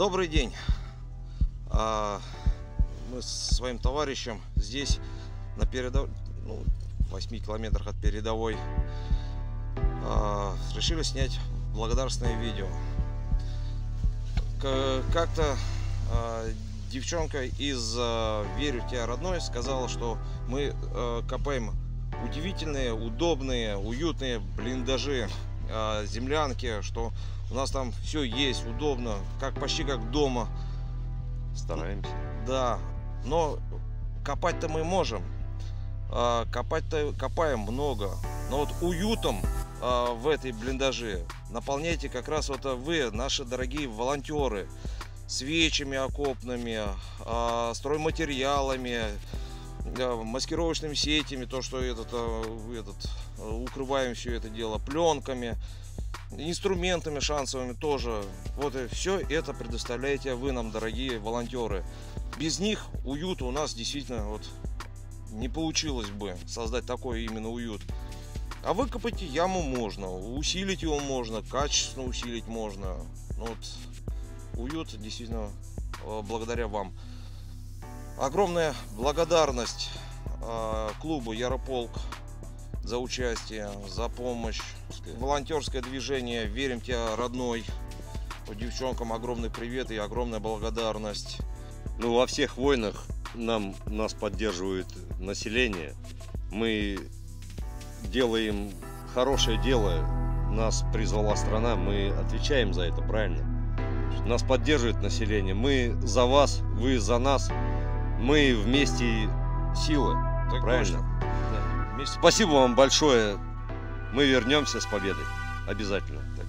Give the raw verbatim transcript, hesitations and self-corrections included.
Добрый день. Мы с своим товарищем здесь на передовой, ну, в восьми километрах от передовой, решили снять благодарственное видео. Как-то девчонка из «Верю в тебя, родной» сказала, что мы копаем удивительные, удобные, уютные блиндажи, землянки, что у нас там все есть, удобно, как почти как дома. Стараемся. Да, но копать-то мы можем, копать-то копаем много, но вот уютом в этой блиндаже наполняйте как раз вот вы, наши дорогие волонтеры, свечами окопными, стройматериалами, маскировочными сетями, то, что этот, этот, укрываем все это дело, пленками, инструментами шансовыми тоже. Вот и все это предоставляете вы нам, дорогие волонтеры. Без них уют у нас действительно вот не получилось бы создать такой именно уют. А выкопать яму можно, усилить его можно, качественно усилить можно. Ну вот, уют действительно благодаря вам. Огромная благодарность э, клубу Ярополк за участие, за помощь. Волонтерское движение «Верим в тебя, родной». Девчонкам огромный привет и огромная благодарность. Ну, во всех войнах нам, нас поддерживает население. Мы делаем хорошее дело. Нас призвала страна, мы отвечаем за это, правильно? Нас поддерживает население. Мы за вас, вы за нас. Мы вместе сила, Так правильно? Да. Вместе... Спасибо вам большое. Мы вернемся с победой. Обязательно.